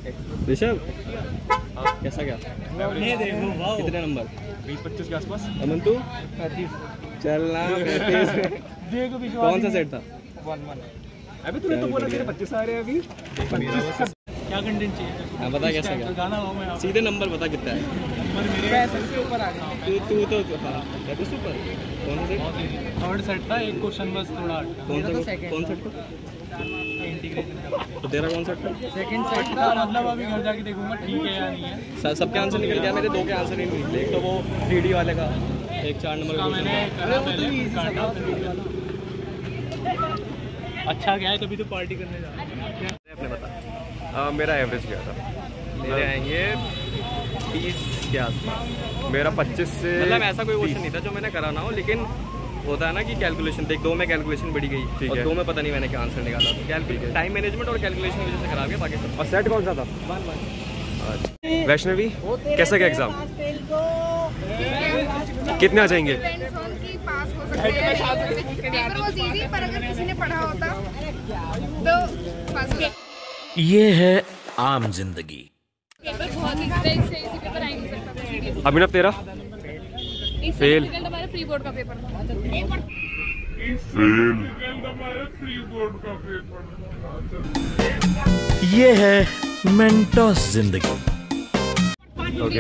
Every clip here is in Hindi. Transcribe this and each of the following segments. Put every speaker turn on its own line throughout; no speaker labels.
ऋषभ कैसा गया? कितने नंबर?
20-25 के आसपास।
अमन तू?
35।
चलना। कौन सा सेट था?
1-1। अभी तूने तो बोला तेरे 25 आ रहे हैं अभी। 25 क्या कंटेंट चाहिए?
हाँ बता कैसा गया?
गाना हो मैं
सीधे नंबर बता कितना है?
नंबर मेरे 35 के ऊपर आ गया।
तू तो हाँ 35 ऊपर। कौन सा सेट?
थर्ड सेट था, एक क्वेश्चन बस थोड़ा
कौन सेट था?
इंटीग्रेशन।
तो तेरा कौन सेट था?
सेकंड सेट था, मतलब अभी घर जाके देखूंगा ठीक है या नहीं है।
सबके आंसर निकल गया, मेरे 2 के आंसर ही नहीं निकले। एक तो वो 3D वाले का, एक 4 नंबर का
मैंने करा पहले काटा। अच्छा क्या है, कभी तो पार्टी करने जा रहा है।
अपने बता।
मेरा एवरेज गया था।
मेरे आएंगे 30 के आसपास।
मेरा 25 से
मतलब ऐसा कोई क्वेश्चन नहीं था जो मैंने करा ना हो, लेकिन होता है ना कि कैलकुलेशन देख 2 में कैलकुलेशन बढ़ी गई और 2 में पता नहीं मैंने क्या आंसर निकाला। तो टाइम मैनेजमेंट और कैलकुलेशन की वजह से खराब है, बाकी सब।
और सेट कौन सा था? वैष्णवी कैसा गया एग्जाम? कितने आ जाएंगे?
ये है आम जिंदगी।
अभिनव तेरा? फेल।
प्री बोर्ड का पेपर था।
ये है मेंटोस जिंदगी।
ओके।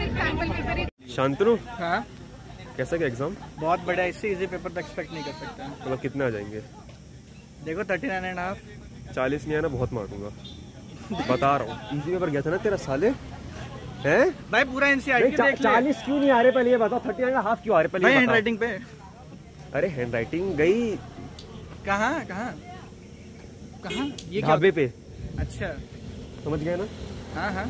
शांतनु
हाँ
कैसा गया एग्जाम?
बहुत बड़ा, इससे इजी पेपर तो एक्सपेक्ट नहीं कर सकते।
मतलब कितने आ जाएंगे?
देखो 39.5।
40 नहीं आना बहुत मारूंगा, बता रहा हूँ। इजी पेपर गया था ना तेरा साले हैं
भाई, पूरा एनसीईआरटी देख ले।
40 क्यों नहीं आ रहे पहले ये बताओ? 39.5 क्यों आ रहे पहले
भाई
ये
हैंड
बताओ।
राइटिंग पे।
अरे हैंड राइटिंग गई
कहाँ कहाँ कहाँ? ये क्या?
ढाबे पे।
अच्छा
समझ गए ना?
हाँ हाँ।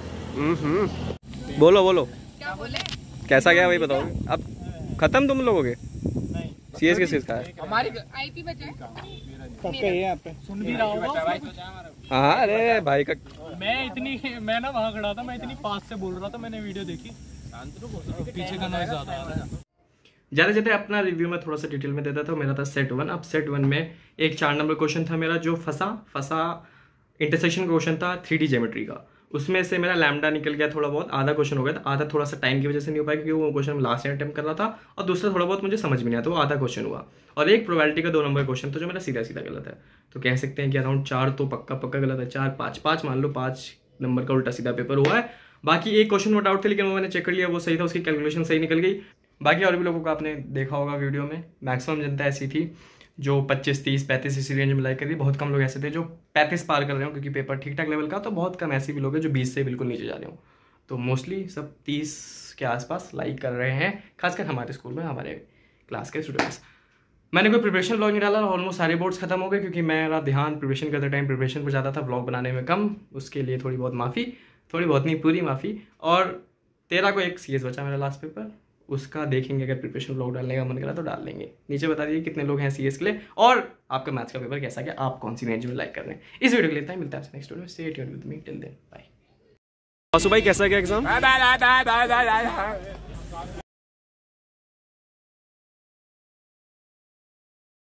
बोलो
क्या बोले?
कैसा गया वही बताओ। अब खत्म तुम लोगों के
नहीं
सीएस के का है?
हमारी आईपी बचा है।
सबका ये यहाँ पे सुन भी रहा होगा।
हाँ अरे भाई का
मैं ना वहाँ खड़ा था, मैं इतनी पास से बोल रहा था, मैंने वीडियो देखी। पीछे का नॉइज ज्यादा आ रहा है।
जाते अपना रिव्यू में थोड़ा सा डिटेल में देता था। मेरा था सेट 1। अब सेट 1 में एक 4 नंबर क्वेश्चन था मेरा, जो फंसा इंटरसेक्शन क्वेश्चन था 3D ज्योमेट्री का। उसमें से मेरा लैम्डा निकल गया थोड़ा बहुत, आधा क्वेश्चन हो गया था। आधा थोड़ा सा टाइम की वजह से नहीं हो पाया क्योंकि वो क्वेश्चन लास्ट अटेम्प्ट कर रहा था, और दूसरा थोड़ा बहुत मुझे समझ में नहीं आता, वो आधा क्वेश्चन हुआ। और एक प्रोबेबिलिटी का 2 नंबर क्वेश्चन था जो मेरा सीधा गलत है। तो कह सकते हैं कि अराउंड 4 तो पक्का गलत है। 4 5 मान लो 5 नंबर का उल्टा सीधा पेपर हुआ है। बाकी एक क्वेश्चन में डाउट थे, लेकिन वो मैंने चेक कर लिया, वो सही था, उसकी कैलकुलेशन सही निकल गई। बाकी और भी लोगों को आपने देखा होगा वीडियो में, मैक्सिमम जनता ऐसी थी जो 25 30 35 इसी रेंज में लाइक कर रही। बहुत कम लोग ऐसे थे जो 35 पार कर रहे हो क्योंकि पेपर ठीक ठाक लेवल का। तो बहुत कम ऐसे भी लोग हैं जो 20 से बिल्कुल नीचे जा रहे हो। तो मोस्टली सब 30 के आसपास लाइक कर रहे हैं, खासकर हमारे स्कूल में, हमारे क्लास के स्टूडेंट्स। मैंने कोई प्रिपरेशन व्लॉग नहीं डाला, ऑलमोस्ट सारे बोर्ड्स खत्म हो गए क्योंकि मेरा ध्यान प्रिपरेशन करते टाइम प्रिपरेशन पर ज़्यादा था, व्लॉग बनाने में कम। उसके लिए थोड़ी बहुत माफ़ी, थोड़ी बहुत नहीं पूरी माफ़ी। और 13 को एक सीएस बचा मेरा लास्ट पेपर, उसका देखेंगे। अगर प्रिपरेशन व्लॉग डालने का मन करा तो डाल लेंगे। नीचे बता दीजिए कितने लोग हैं सीएस के लिए, और आपका मैथ्स का पेपर कैसा गया, आप कौन सी रेंज में लाइक कर रहे हैं। इस वीडियो के लिए इतना ही, मिलता है नेक्स्ट वीडियो में। Stay tuned with me till then, bye.
Aasu भाई कैसा गया एग्जाम?